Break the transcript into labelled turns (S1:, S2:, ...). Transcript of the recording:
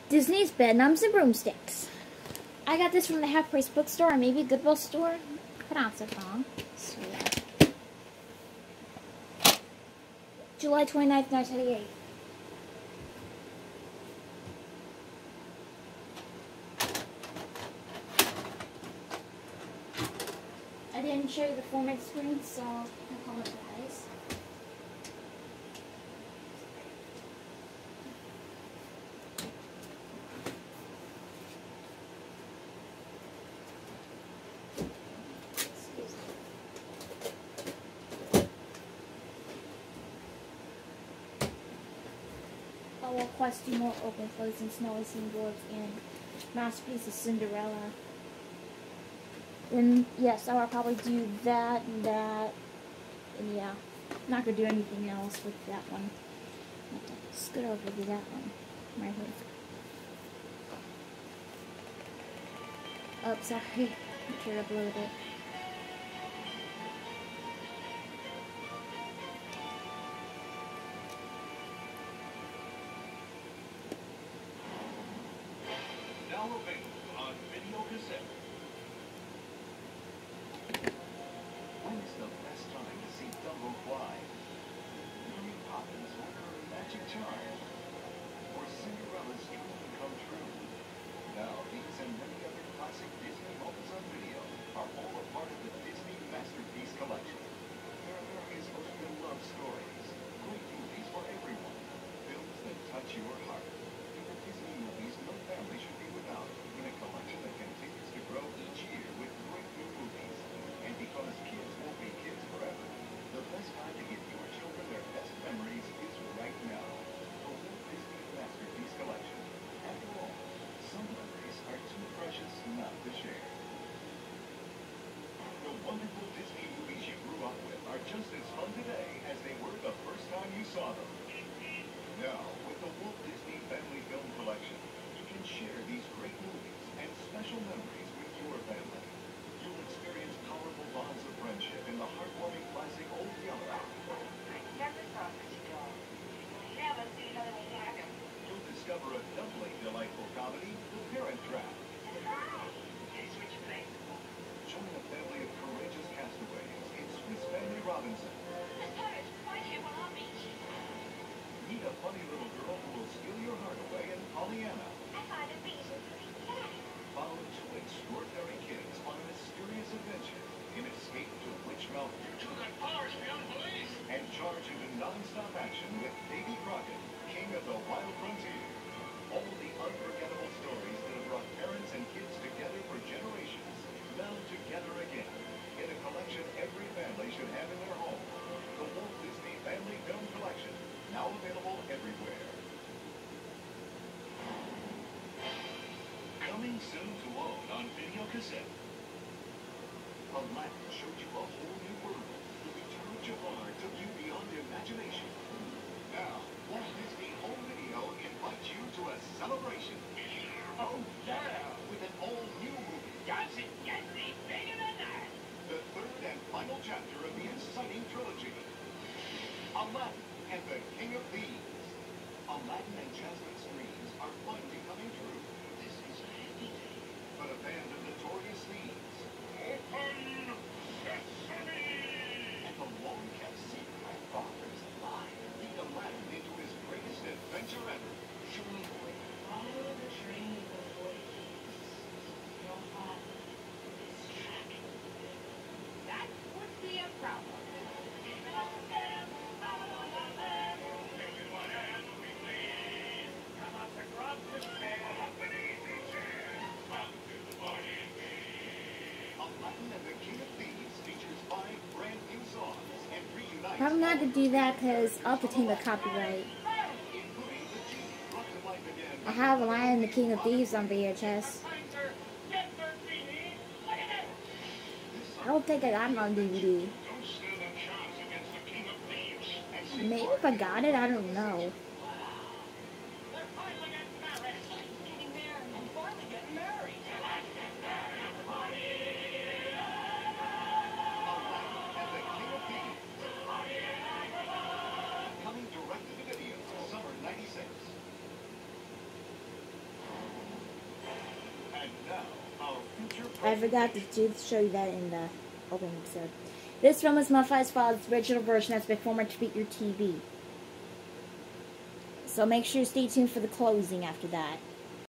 S1: Disney's Bedknobs and Broomsticks. I got this from the Half Price Bookstore or maybe Goodwill store. I pronounced it wrong. So, yeah. July 29th, 1988. I didn't show you the format screen, so I apologize. Our Quest do more open closing Snowy Scene Dwarfs and Masterpiece of Cinderella. And yes, I will probably do that and that. And yeah, I'm not going to do anything else with that one. I'll have to scoot over to that one right here. Oh, sorry. I should have uploaded it.
S2: Now available on video cassette. When is the best time to see Dumbo fly? Mary Poppins or her magic charm? Or Cinderella's dream come true? Now these and many other classic Disney moments on video are all a part of the Disney Masterpiece Collection. They're America's most beloved stories, great movies for everyone, films that touch your heart. These are Disney movies no family should be without, in a collection that continues to grow each year with great new movies. And because kids won't be kids forever, the best time to give your children their best memories is right now. The Walt Disney Masterpiece Collection. After all, some memories are too precious not to share. The wonderful Disney movies you grew up with are just as fun today as they were the first time you saw them. Now, with the Walt Disney Family Film Collection, you can share these great movies and special memories with your family. You'll experience powerful bonds of friendship in the heartwarming classic Old Yeller.
S3: I never thought this dog. Yeah, let's see another one happen.
S2: You'll discover a doubly delightful comedy, The Parent Trap.
S3: Hey, switch place.
S2: Join a family of courageous castaways in Swiss Family Robinson.
S3: Miss Parrish, right here on our beach.
S2: Meet a funny little girl who will steal your heart away in Pollyanna.
S3: I find a beach with three cats.
S2: Follow two extraordinary kids on a mysterious adventure in Escape to Witch Mountain.
S3: You two got powers beyond belief.
S2: And charge into non-stop action with Davy Crockett, King of the Wild Frontier. All the unforgettable stories that have brought parents and kids together for generations, now together again, in a collection every family should have in their home. The Walt Disney Family Film Collection, now available everywhere. Coming soon to own on video cassette. Aladdin showed you a whole new world. The Return of Jafar took you beyond imagination. Now, Walt Disney Home Video invites you to a celebration. Oh, yeah! With an all-new movie.
S3: Does it get any bigger than that?
S2: The third and final chapter of the exciting trilogy. Aladdin and the King of Thieves. Aladdin and Jasmine's dreams are finally coming true.
S3: This is a happy day.
S2: But a band of notorious thieves
S3: Open sesame!
S2: and the long-kept secret my father's alive lead Aladdin into his greatest adventure ever.
S3: Should we wait? Follow the train of voices. Your father is tracking you. That would be a problem.
S2: Aladdin and the King of Thieves features 5 brand new songs and reunites
S1: I'm not going to do that because I'll have to take the copyright.
S2: including the genie brought to life again.
S1: I have Lion and the King of Thieves on VHS. I don't think I got it on DVD.
S3: Don't stand a chance against the King of Thieves.
S1: Maybe if I got it, I don't know.
S3: They're finally getting married. Getting there and finally getting married.
S2: Aladdin and the King of Thieves. Coming direct to the video, summer '96. Now, our future
S1: I forgot to show you that in the opening episode. This film is modified as follows the original version as performer to beat your TV. So make sure you stay tuned for the closing after that.